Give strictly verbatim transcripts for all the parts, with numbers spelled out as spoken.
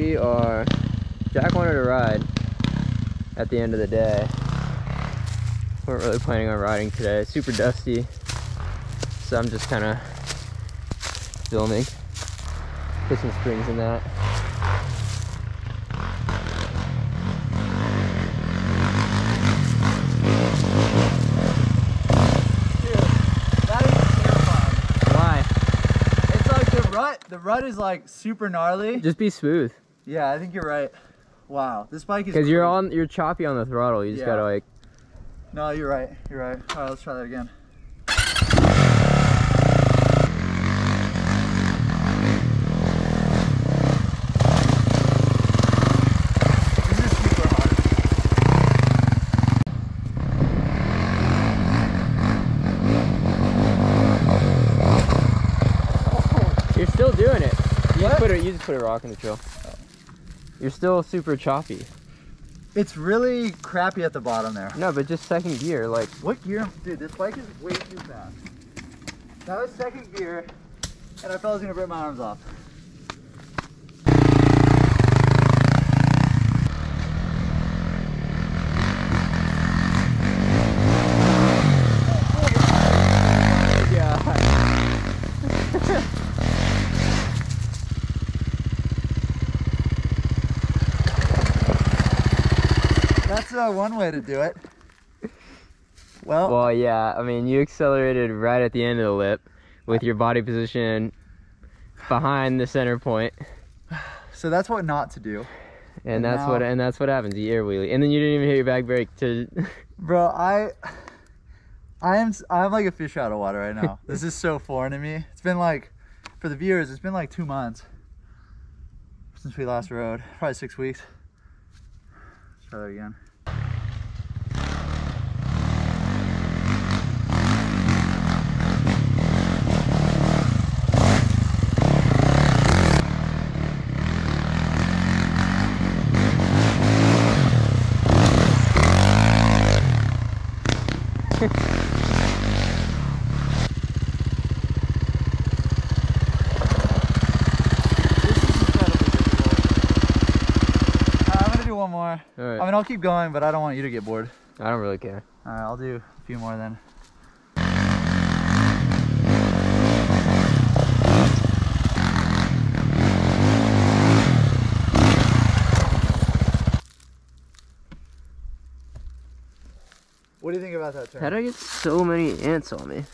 we are, Jack wanted to ride at the end of the day. Weren't really planning on riding today. It's super dusty, so I'm just kind of filming. Put some springs in that. The rut is like super gnarly. Just be smooth. Yeah, I think you're right. Wow, this bike is because you're on you're choppy on the throttle. You just yeah. gotta like. No, you're right. You're right. All right, let's try that again. This is super hard. You're still doing it. You just, put a, you just put a rock in the trail. Oh. You're still super choppy. It's really crappy at the bottom there. No, but just second gear, like. What gear? Dude, this bike is way too fast. That was second gear, and I felt I was gonna rip my arms off. That's uh, one way to do it. Well, well, yeah. I mean, you accelerated right at the end of the lip with your body position behind the center point. So that's what not to do. And, and that's now, what and that's what happens. You air wheelie, and then you didn't even hit your back brake to. Bro, I, I am I'm like a fish out of water right now. This is so foreign to me. It's been like, for the viewers, it's been like two months since we last rode. Probably six weeks. Let's try that again. One more. All right. I mean, I'll keep going, but I don't want you to get bored. I don't really care. All right, I'll do a few more then. What do you think about that turn? How did I get so many ants on me?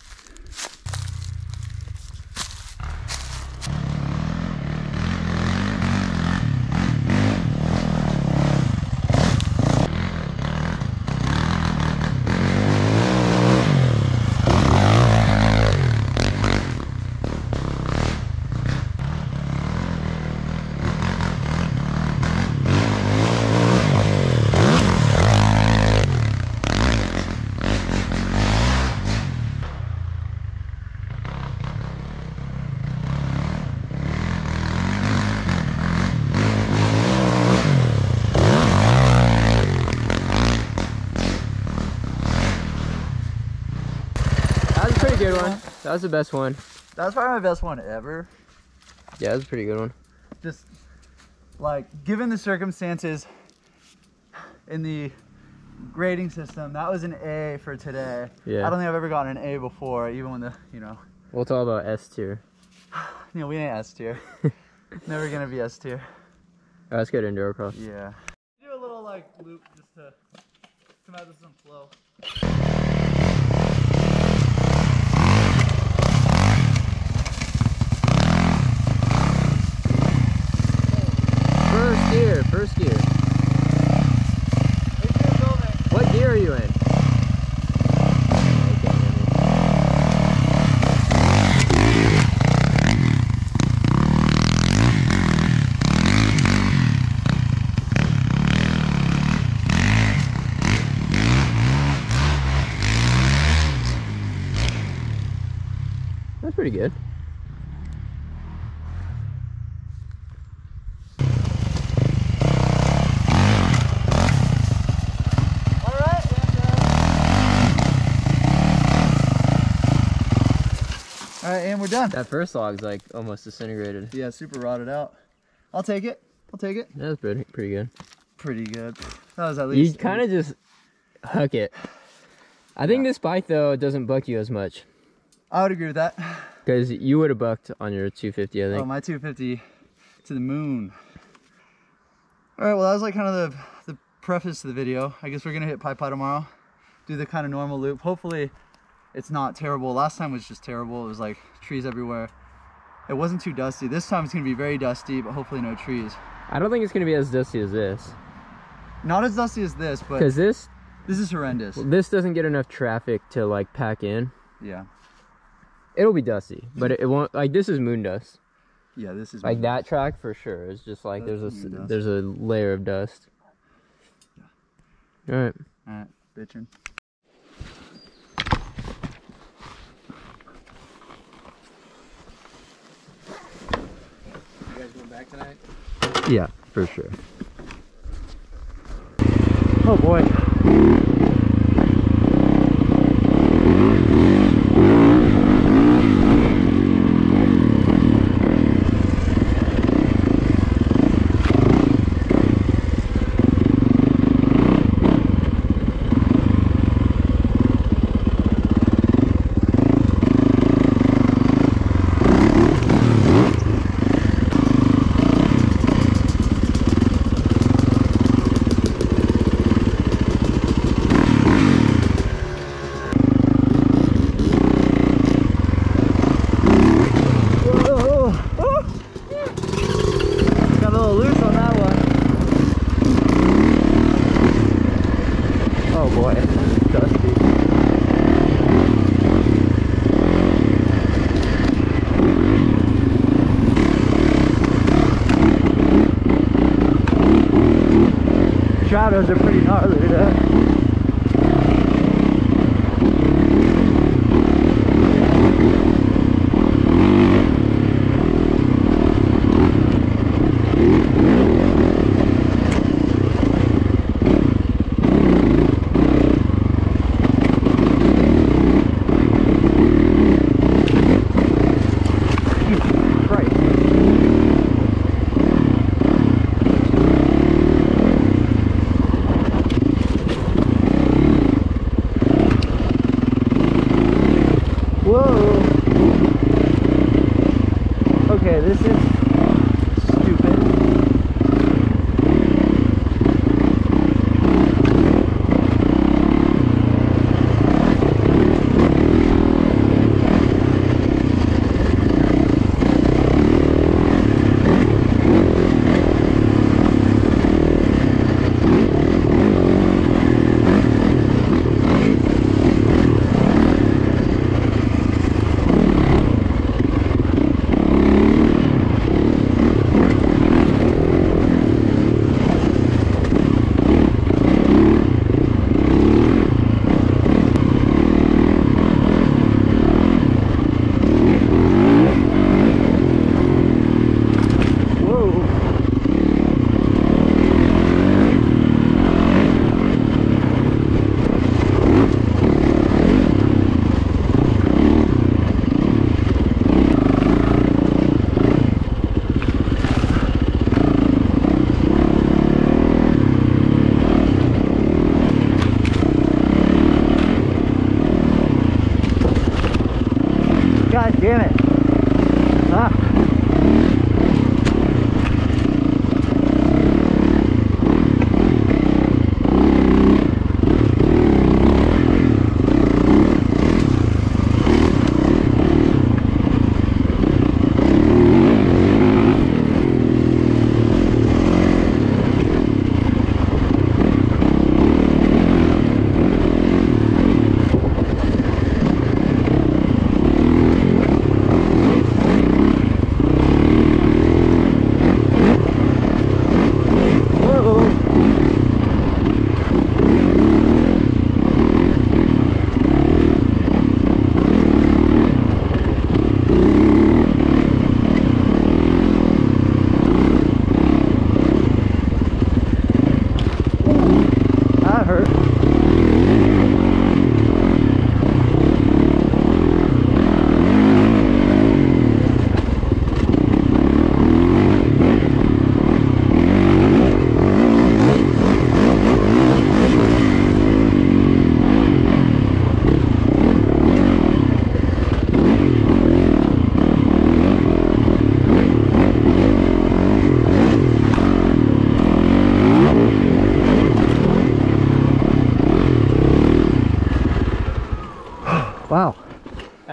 Good one. That was the best one. That was probably my best one ever. Yeah, that was a pretty good one. Just like, given the circumstances in the grading system, that was an A for today. Yeah. I don't think I've ever gotten an A before, even when the, you know. We'll talk about S tier. You know, we ain't S tier. Never gonna be S tier. Alright, let's go to Endurocross. Yeah. Do a little like loop just to come out with some flow. First gear, first gear. What gear are you in? That's pretty good. All right, and we're done. That first log's like almost disintegrated. Yeah, super rotted out. I'll take it. I'll take it. That was pretty, pretty good. Pretty good. That was at least. You kind of just huck it. I think Yeah. this bike though doesn't buck you as much. I would agree with that. Because you would have bucked on your two fifty, I think. Oh, my two fifty to the moon. All right, well, that was like kind of the, the preface to the video. I guess we're gonna hit Pai Pai tomorrow. Do the kind of normal loop. Hopefully it's not terrible. Last time was just terrible. It was like trees everywhere. It wasn't too dusty. This time it's gonna be very dusty, but hopefully no trees. I don't think it's going to be as dusty as this. Not as dusty as this, but Because this, this is horrendous. this doesn't get enough traffic to like pack in. Yeah. It'll be dusty, but it, it won't, like this is moon dust. Yeah, this is Like that track for sure. It's just like That's there's a, moon dust. there's a layer of dust. All right. All right, bitchin'. You guys going back tonight? Yeah, for sure. Oh boy. Shadows are pretty gnarly today. Okay, this is stupid.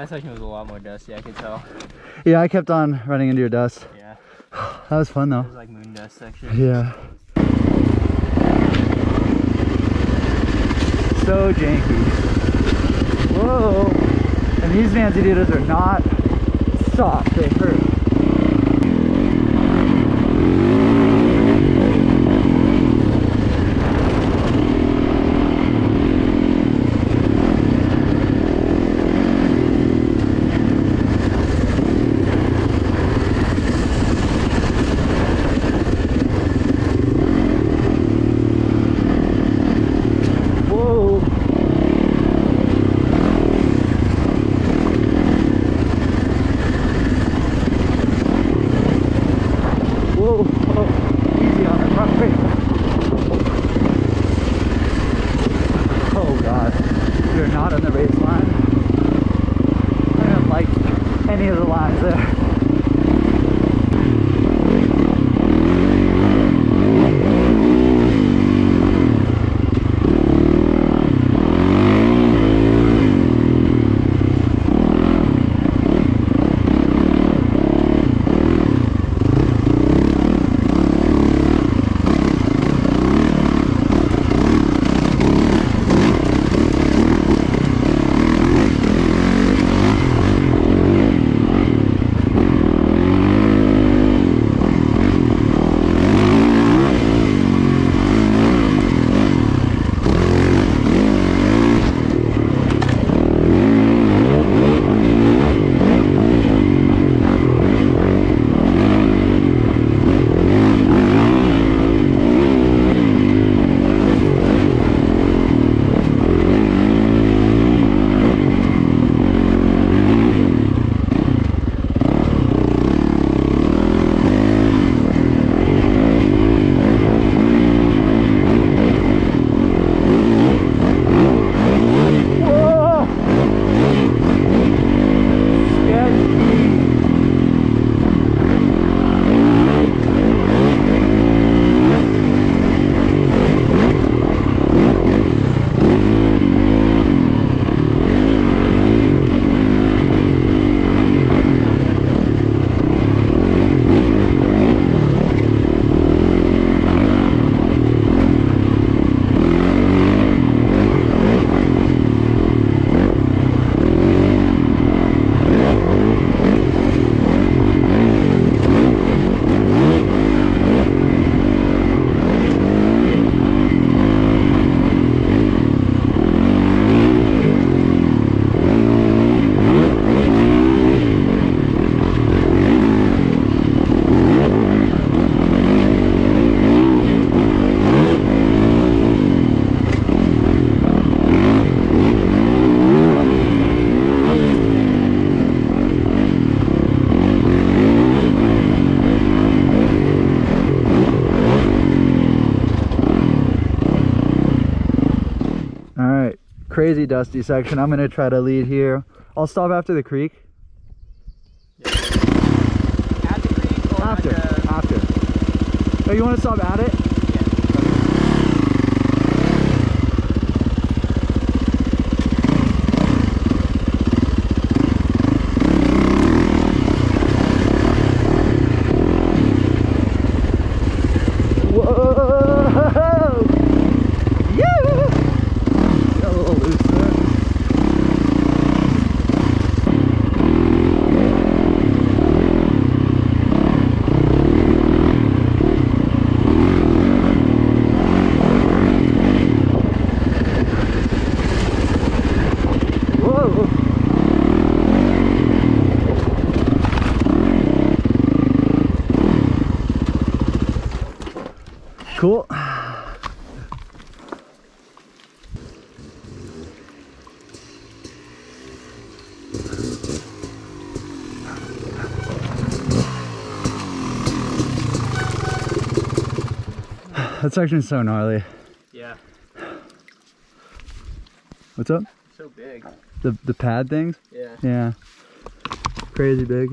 that section was a lot more dusty, I could tell. Yeah, I kept on running into your dust. Yeah. That was fun though. It was like moon dust section. Yeah. So janky. Whoa. And these Fancy Dudas are not soft, they hurt. Crazy dusty section. I'm gonna try to lead here. I'll stop after the creek. Yeah. At the creek or after? At the... After. Oh, you want to stop at it? Cool. That section is so gnarly. Yeah. What's up? So big. The the pad things? Yeah. Yeah. Crazy big.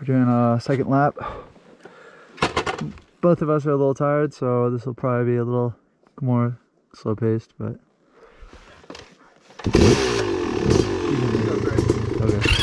doing a second lap. Both of us are a little tired, so this will probably be a little more slow paced, but okay.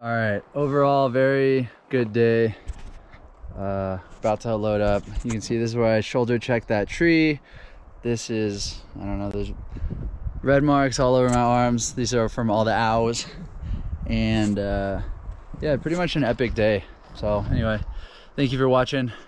All right, overall, very good day. Uh, about to load up. You can see this is where I shoulder checked that tree. This is, I don't know, there's red marks all over my arms. These are from all the ows. And uh, yeah, pretty much an epic day. So anyway, thank you for watching.